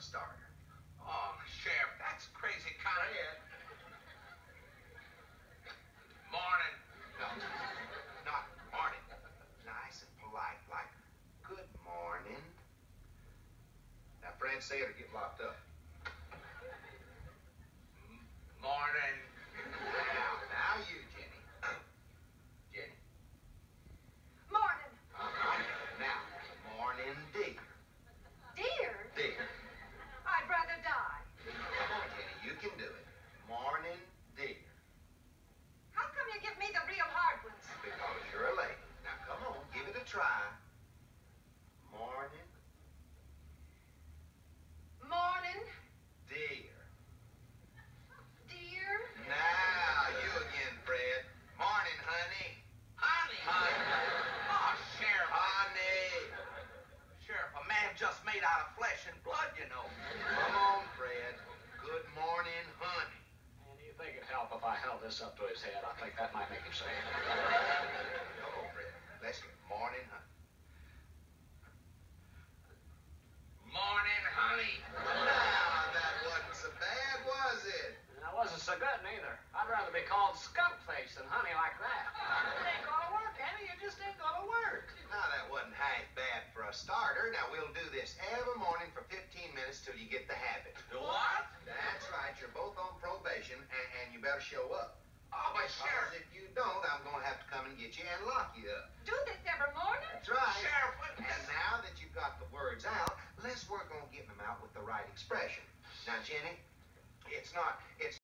starter. Oh, Sheriff, that's crazy kind of... Morning. No, not morning. Nice and polite, like, good morning. Now, Fred, say it or get locked up. Morning. Now you, Jenny. Jenny. Morning. Now, morning, dear. Dear? Dear. I'd rather die. Come on, Jenny, you can do it. Morning, dear. How come you give me the real hard ones? Because you're a lady. Now, come on, give it a try. Morning, Morning, dear. dear. Now, you again, Fred. Morning, honey. Honey. Oh, Sheriff. Honey. Sheriff, a man just made out of flesh and blood, you know. Come on, Fred. Good morning, honey. And do you think it'd help if I held this up to his head? I think that might make him say it. Come on, Fred. Let's get morning, honey. Morning, honey. Now, that wasn't so bad, was it? That wasn't so good neither. I'd rather be called skunk face than honey like that. It ain't gonna work, Annie. It just ain't gonna work. Now, that wasn't half bad for a starter. Now, we'll do this every morning for 15 minutes till you get the habit. The what? That's right. You're both on probation, and you better show up. Oh, but Because Sheriff. if you don't, I'm going to have to come and get you and lock you up. Do this every morning? That's right. Sheriff, what... And now that you've got the words out, let's work on getting them out with the right expression. Now, Jenny, it's not